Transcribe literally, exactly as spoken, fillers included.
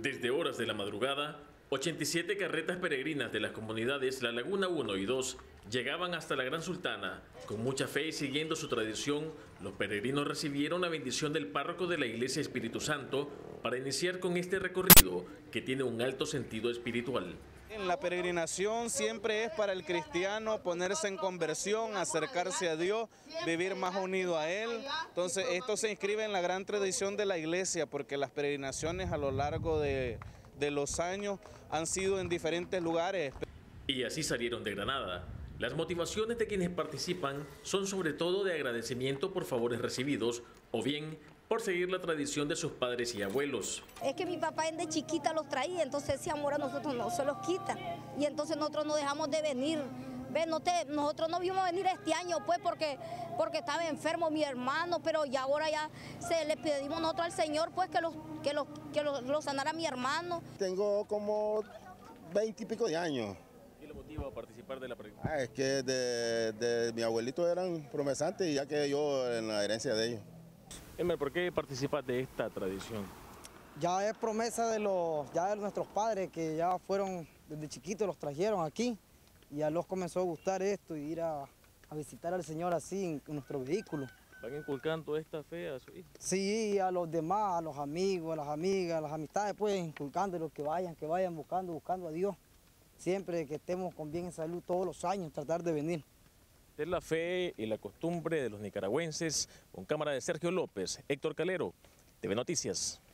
Desde horas de la madrugada, ochenta y siete carretas peregrinas de las comunidades La Laguna uno y dos llegaban hasta la Gran Sultana. Con mucha fe y siguiendo su tradición, los peregrinos recibieron la bendición del párroco de la Iglesia Espíritu Santo para iniciar con este recorrido que tiene un alto sentido espiritual. En la peregrinación siempre es para el cristiano ponerse en conversión, acercarse a Dios, vivir más unido a Él. Entonces esto se inscribe en la gran tradición de la iglesia porque las peregrinaciones a lo largo de, de los años han sido en diferentes lugares. Y así salieron de Granada. Las motivaciones de quienes participan son sobre todo de agradecimiento por favores recibidos o bien por seguir la tradición de sus padres y abuelos. Es que mi papá de chiquita los traía, entonces ese amor a nosotros no se los quita. Y entonces nosotros no dejamos de venir. Ve, no te, nosotros no vimos venir este año pues porque, porque estaba enfermo mi hermano, pero ya ahora ya se le pedimos nosotros al Señor pues que lo que lo, que lo, lo sanara mi hermano. Tengo como veinte y pico de años. ¿Qué le motiva a participar de la peregrinación? Ah, es que de, de mi abuelito eran promesantes y ya quedé yo en la herencia de ellos. Emer, ¿por qué participas de esta tradición? Ya es promesa de los, ya de nuestros padres que ya fueron desde chiquitos, los trajeron aquí y ya los comenzó a gustar esto y ir a, a visitar al Señor así en, en nuestro vehículo. ¿Van inculcando esta fe a su hijo? Sí, a los demás, a los amigos, a las amigas, a las amistades, pues inculcándolos que vayan, que vayan buscando, buscando a Dios. Siempre que estemos con bien en salud todos los años, tratar de venir. Es la fe y la costumbre de los nicaragüenses. Con cámara de Sergio López, Héctor Calero, T V Noticias.